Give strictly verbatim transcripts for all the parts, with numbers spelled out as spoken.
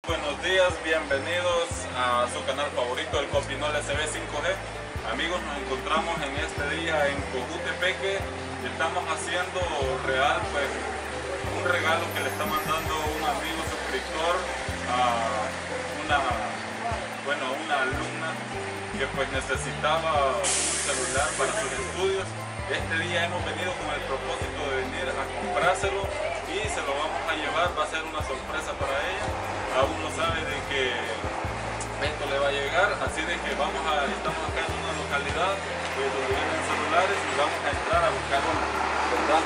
Buenos días, bienvenidos a su canal favorito, el Copinol S B cinco G. Amigos, nos encontramos en este día en Cojutepeque y estamos haciendo real pues un regalo que le está mandando un amigo suscriptor a una, bueno, una alumna que pues necesitaba un celular para sus estudios. Este día hemos venido con el propósito de venir a comprárselo y se lo vamos a llevar, va a ser una sorpresa para ella. Aún no sabe de que esto le va a llegar, así de que vamos a, estamos acá en una localidad pues, donde venden celulares y vamos a entrar a buscar uno, ¿verdad?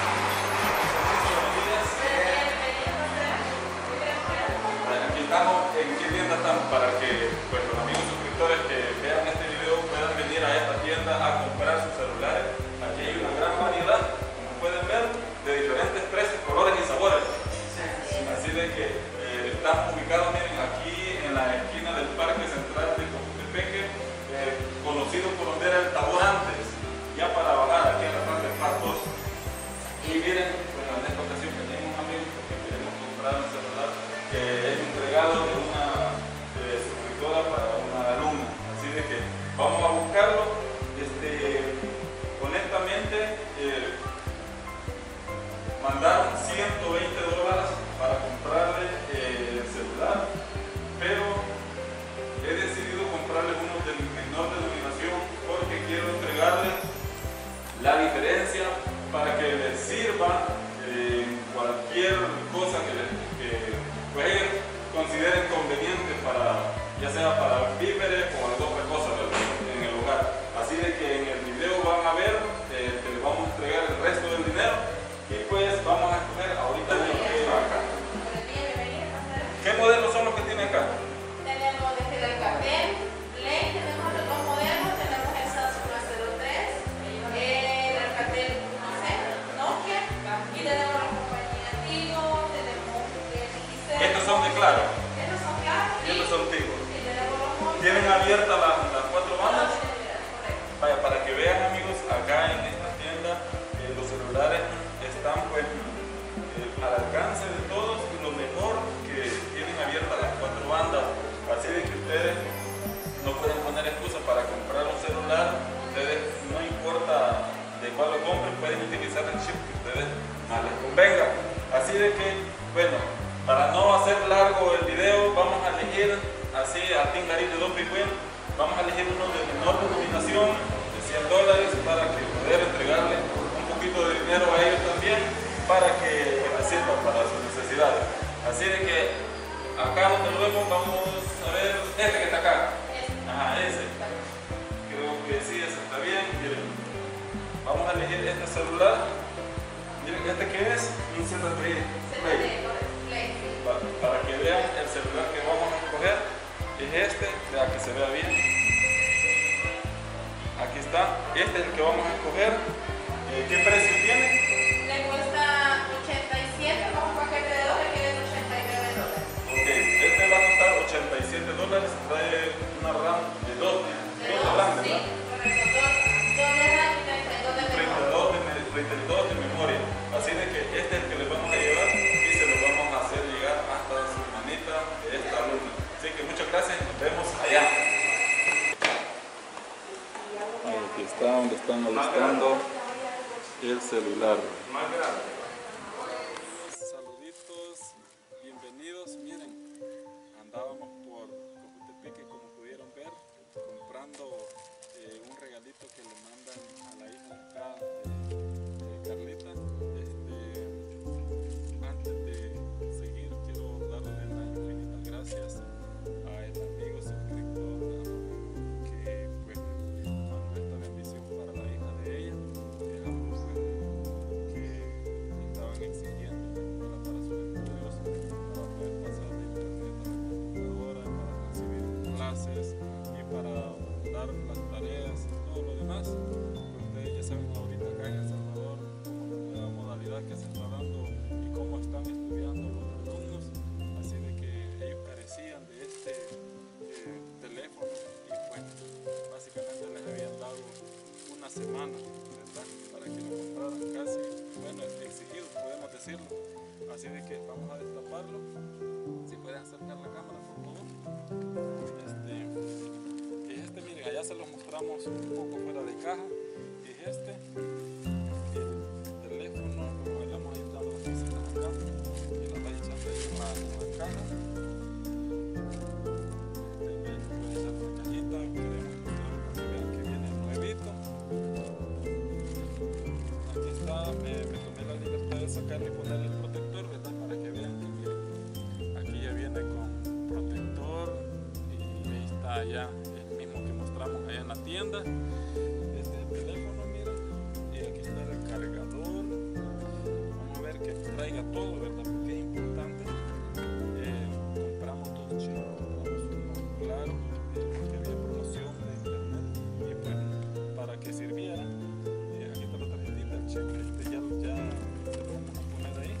Aquí estamos, ¿en qué tienda estamos? Para que pues, los amigos suscriptores que vean este video puedan venir a esta tienda a comprar sus celulares. Aquí hay una gran variedad, como pueden ver, de diferentes precios, colores y sabores. Así de que estamos ubicados, miren, aquí en la esquina del Parque Central de Cojutepeque, eh, conocido por donde era el Tabor antes, ya para bajar aquí en la parte del Parque dos. Y miren, pues en esta ocasión tenemos un amigo que queremos comprar un celular que es un regalo de una eh, suscriptora para una alumna. Así de que vamos a buscarlo. Este, honestamente, eh, mandaron ciento veinte dólares para comprarle eh, el celular, pero he decidido comprarle uno de menor denominación porque quiero entregarle la diferencia para que le sirva eh, cualquier cosa que, le, que pues, ellos consideren conveniente, para, ya sea para víveres o alguna otra cosa en el hogar. Así de que en el video van a ver eh, que le vamos a entregar el resto del dinero y pues vamos a escoger ahorita lo que va acá. ¿Qué modelos son los que tiene acá? Tenemos desde el Alcatel, Play, tenemos los dos modelos, tenemos el Samsung A cero tres, el Alcatel uno C, Nokia, y tenemos la compañía Tigo, tenemos el X C. ¿Estos son de Claro? Estos son Claro. ¿Y estos son Tigo? Y tenemos los móviles. ¿Tienen abiertas las, las cuatro bandas? Correcto. Vaya, para que vean, amigos, acá en esta tienda eh, los celulares están pues eh, al alcance de todos y lo mejor que tienen abiertas las cuatro bandas, así de que ustedes no pueden poner excusa para comprar un celular. Ustedes, no importa de cuál lo compren, pueden utilizar el chip que ustedes más les convenga. Así de que, bueno, para no hacer largo el video, vamos a elegir así a Tingarí de Dopicuén, vamos a elegir uno de menor denominación de cien dólares para que poder entregarle un poquito de dinero a ellos también, para que les sirva para sus necesidades. Así de que acá donde lo vemos, vamos a ver este que está acá. Ajá, ese. Creo que sí, ese está bien. Miren, vamos a elegir este celular. Miren, este que es un Z tres Play. Pa- Para que vean el celular que vamos a escoger, es este, para que se vea bien. Aquí está, este es el que vamos a escoger. Eh, ¿Qué precio tiene? Le cuesta ochenta y siete, con un paquete de dos le queda ochenta y nueve dólares. Ok, este va a costar ochenta y siete dólares, trae una RAM de dos, De dos dos, RAM, sí, ¿verdad? correcto. Dos, dos de RAM y treinta y dos de treinta y memoria. dos de, me- treinta y dos de memoria. Así de que este es el que le vamos a llevar y se lo vamos a hacer llegar hasta su manita de esta alumna. Así que muchas gracias y nos vemos allá. Aquí está donde están alistando el celular. Saluditos, bienvenidos. Miren, andábamos por Cojutepeque, como pudieron ver, comprando eh, un regalito que le mandan a la hija de acá, de, de Carlita. Este, antes de seguir, quiero darle las infinitas gracias a el amigo suscriptor que pues mandó esta bendición para la hija de ella. Es algo pues, que estaban exigiendo para, para sus estudios, para poder pasar de internet a la computadora, para recibir clases y para dar las tareas y todo lo demás. Pues ustedes ya saben ahorita acá en El Salvador como la nueva modalidad que se está dando y cómo están estudiando los alumnos. Así de que ellos carecían de este eh, teléfono y pues básicamente les habían dado una semana, ¿verdad?, para que lo compraran, casi, bueno, exigido, podemos decirlo. Así de que vamos a destaparlo. Si puedes acercar la un poco fuera de caja es este, el teléfono, como le vamos a ir dando las cositas acá y las vais echando ahí en la, en la caja. Este, puede echar una cajita, queremos mostrarlo para que vean que viene nuevito. Aquí está, me, me tomé la libertad de sacarle y ponerle el protector, ¿verdad? Para que vean que miren, aquí ya viene con protector y ahí está ya el mismo que mostramos allá en la tienda. Este es el teléfono, miren, y aquí está el cargador. Vamos a ver que traiga todo, ¿verdad? Porque es importante. Eh, compramos dos chips, compramos uno claro, eh, porque había promoción de internet y pues para que sirviera. Eh, aquí está la tarjetita, el chip, este ya, ya se lo vamos a poner ahí.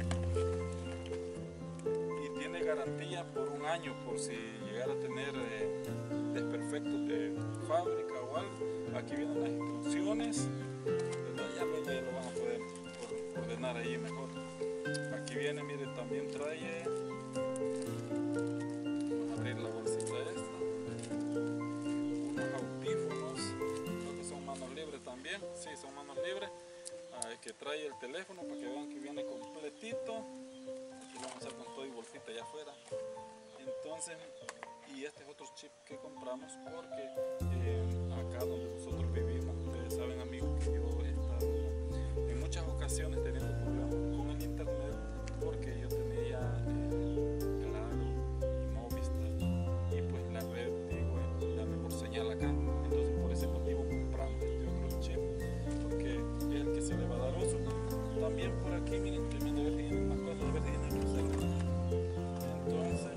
Y tiene garantía por un año por si llegara a tener eh, desperfectos de fábrica o algo. Aquí vienen las instrucciones, ¿verdad? Ya luego ya lo van a poder ordenar ahí mejor. Aquí viene, mire, también trae, vamos a abrir la bolsita esta, unos audífonos, creo que son manos libres también, sí, son manos libres. Ah, que trae el teléfono para que vean que viene completito. Aquí lo vamos a hacer con todo y bolsita allá afuera. Entonces, y este es otro chip que compramos porque eh, acá donde nosotros vivimos, ustedes saben, amigos, que yo he estado en muchas ocasiones teniendo problemas con el internet porque yo tenía eh, Claro y Movistar y pues la red, digo, es la mejor señal acá. Entonces por ese motivo compramos este otro chip porque es el que se le va a dar uso. También por aquí, miren, termino de ver si tienen más cosas, a ver si tienen que hacerlo. Entonces,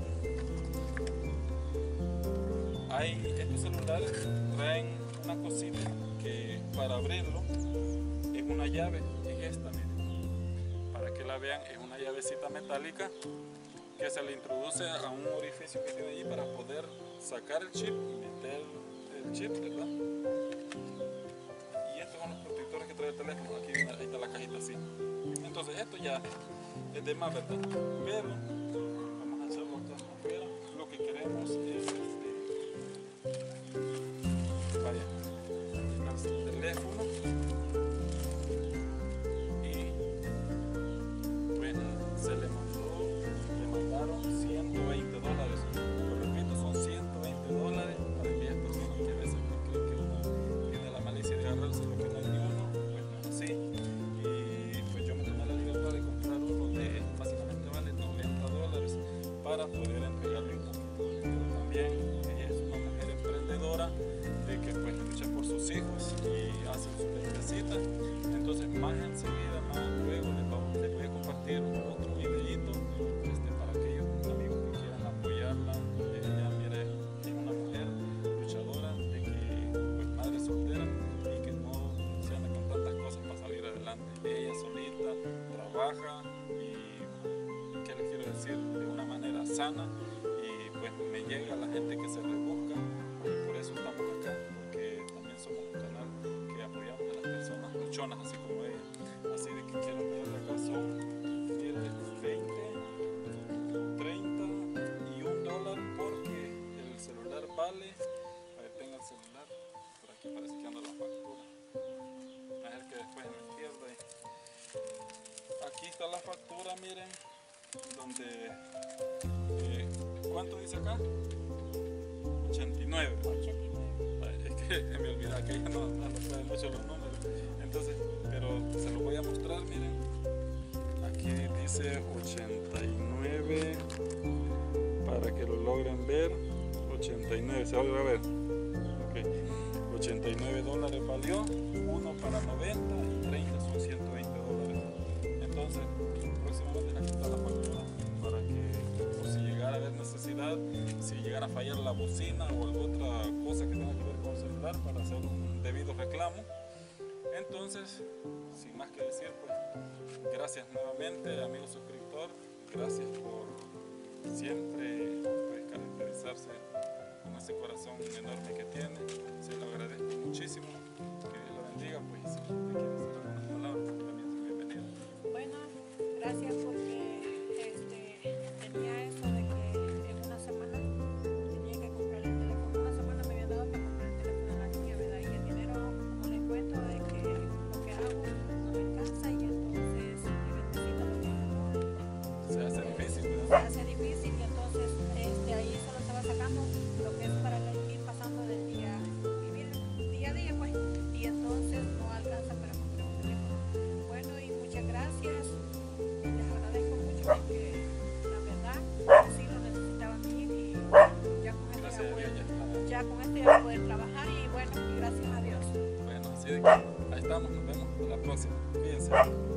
hay estos celulares traen una cosita que para abrirlo es una llave, es esta, miren, para que la vean, es una llavecita metálica que se le introduce a un orificio que tiene allí para poder sacar el chip y meter el chip, ¿verdad? Y estos son los protectores que trae el teléfono. Aquí viene, ahí está la cajita así. Entonces esto ya es de más, ¿verdad? Pero vamos a hacerlo acá afuera. Lo que queremos es este, vaya, aquí está el teléfono y bueno, se le mandó, le mandaron ciento veinte dólares. Lo repito, son ciento veinte dólares para aquellas personas que a veces no creen que uno tiene la malicia de agarrarse lo que no es de uno, pues no es así. Y pues yo me tomé la libertad de comprar uno de básicamente vale noventa dólares para poder entregarle un poquito. Pero también ella es una mujer emprendedora de que pues lucha por sus hijos y hace su necesita. Entonces más enseguida, más luego les, vamos, les voy a compartir otro videito este, para aquellos amigos que quieran apoyarla. Ella, mire, es una mujer luchadora de que pues madre soltera y que no se anda con tantas cosas para salir adelante. Ella solita trabaja y qué les quiero decir, de una manera sana, y pues me llega la gente que se rebusca y por eso estamos acá, porque también somos un canal que apoyamos a las personas luchonas así como ella. Así de que quiero ponerle acá son mire, veinte, treinta y un dólar porque el celular vale, a ver, tenga el celular, por aquí parece que anda la factura, a ver que después me pierdo ahí. Aquí está la factura, miren, donde, eh, ¿cuánto dice acá? ochenta y nueve. Es que me olvidaba que ella no, no sabe mucho los números. Entonces, pero se los voy a mostrar, miren. Aquí dice ochenta y nueve, para que lo logren ver. ochenta y nueve, se va a ver. Okay. ochenta y nueve dólares valió, uno para noventa y treinta son ciento veinte dólares. Entonces, próximamente aquí está la factura para que por si llegara a haber necesidad, si llegara a fallar la bocina o alguna otra cosa que tenga que ver con el celular para hacer un debido reclamo. Entonces, sin más que decir, pues gracias nuevamente, amigo suscriptor, gracias por siempre pues, caracterizarse con ese corazón enorme que tiene, se lo agradezco muchísimo, que Dios lo bendiga, pues si usted quiere decir algunas palabras, también es bienvenido. Bueno, gracias porque este, tenía eso de que en una semana tenía que comprar el teléfono, una semana me habían dado para comprar el teléfono a la niña, ¿verdad? Y el dinero ya con esto ya voy a poder trabajar y bueno, gracias a Dios. Bueno, así de que ahí estamos, nos vemos hasta la próxima. Cuídense.